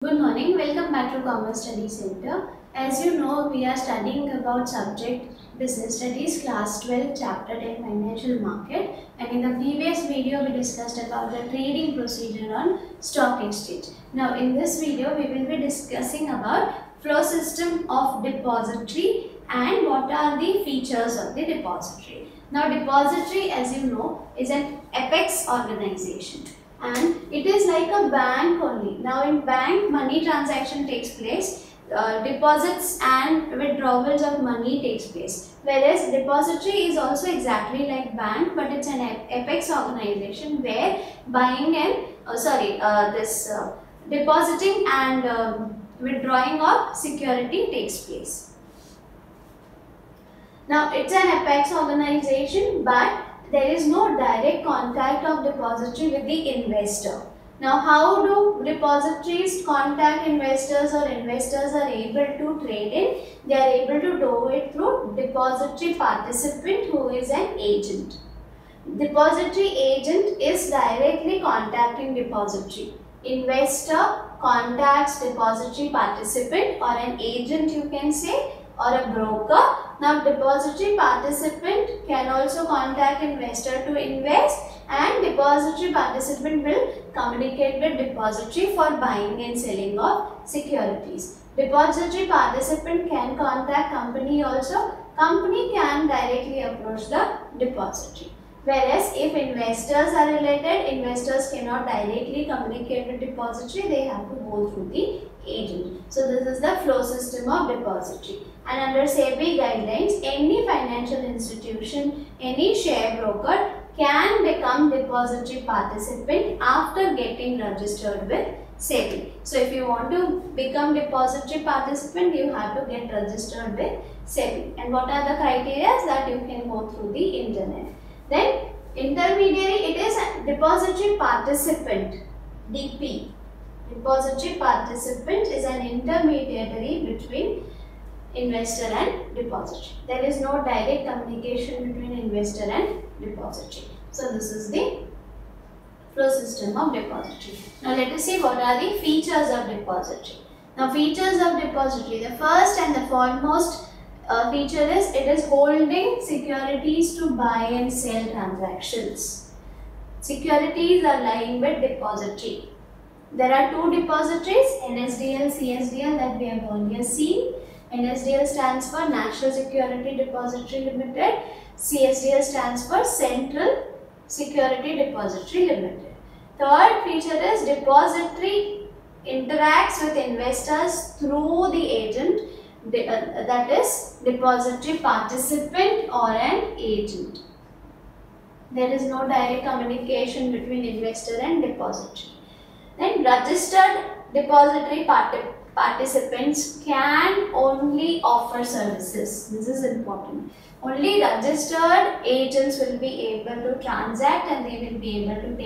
Good morning, welcome back to Commerce Study Center. As you know, we are studying about subject Business Studies Class 12 Chapter 10 Financial Market, and in the previous video we discussed about the trading procedure on stock exchange. Now in this video we will be discussing about flow system of depository and what are the features of the depository. Now depository, as you know, is an apex organization. And it is like a bank only. Now in bank, money transaction takes place, deposits and withdrawals of money takes place. Whereas depository is also exactly like bank, but it's an apex organization where buying and depositing and withdrawing of security takes place. Now it's an apex organization, but there is no direct contact of depository with the investor. Now how do depositories contact investors, or investors are able to trade in? They are able to do it through depository participant, who is an agent. Depository agent is directly contacting depository. Investor contacts depository participant, or an agent you can say, or a broker. Now depository participant can also contact investor to invest, and depository participant will communicate with depository for buying and selling of securities. Depository participant can contact company also. Company can directly approach the depository. Whereas if investors are related, investors cannot directly communicate with depository, they have to go through the agent. So this is the flow system of depository. And under SEBI guidelines, any financial institution, any share broker can become depository participant after getting registered with SEBI. So if you want to become depository participant, you have to get registered with SEBI. And what are the criteria that you can go through the internet? Then intermediary, it is a depository participant, DP. Depository participant is an intermediary between investor and depository. There is no direct communication between investor and depository. So this is the flow system of depository. Now let us see what are the features of depository. Now features of depository, the first and the foremost feature is it is holding securities to buy and sell transactions. Securities are lying with depository. There are two depositories, NSDL, CSDL, that we have earlier seen. NSDL stands for National Security Depository Limited. CSDL stands for Central Security Depository Limited. Third feature is depository interacts with investors through the agent, that is depository participant or an agent. There is no direct communication between investor and depository. Then registered depository participants can only offer services. This is important. Only registered agents will be able to transact, and they will be able to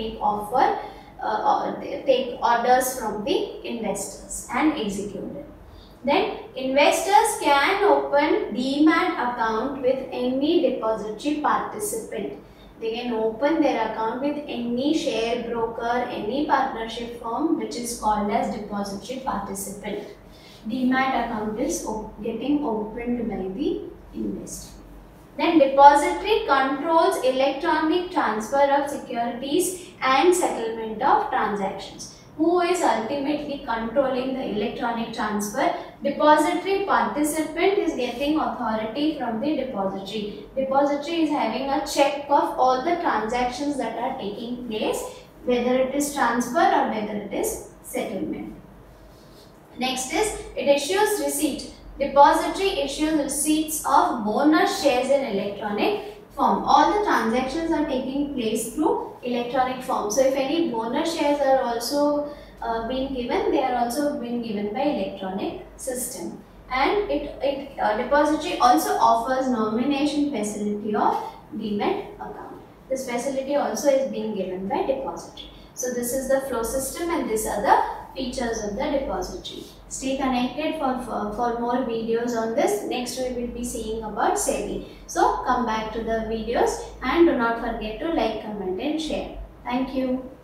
take orders from the investors and execute it. Then investors can open demat account with any depository participant. They can open their account with any share broker, any partnership firm which is called as depository participant. Demat account is getting opened by the investor. Then depository controls electronic transfer of securities and settlement of transactions. Who is ultimately controlling the electronic transfer? Depository participant is getting authority from the depository. Depository is having a check of all the transactions that are taking place, whether it is transfer or whether it is settlement. Next is it issues receipt. Depository issues receipts of bonus shares in electronic form. All the transactions are taking place through electronic form. So if any bonus shares are also being given, they are also being given by electronic system. And depository also offers nomination facility of demat account. This facility also is being given by depository. So this is the flow system, and these are the features of the depository. Stay connected for more videos on this. Next we will be seeing about SEBI. So come back to the videos and do not forget to like, comment and share. Thank you.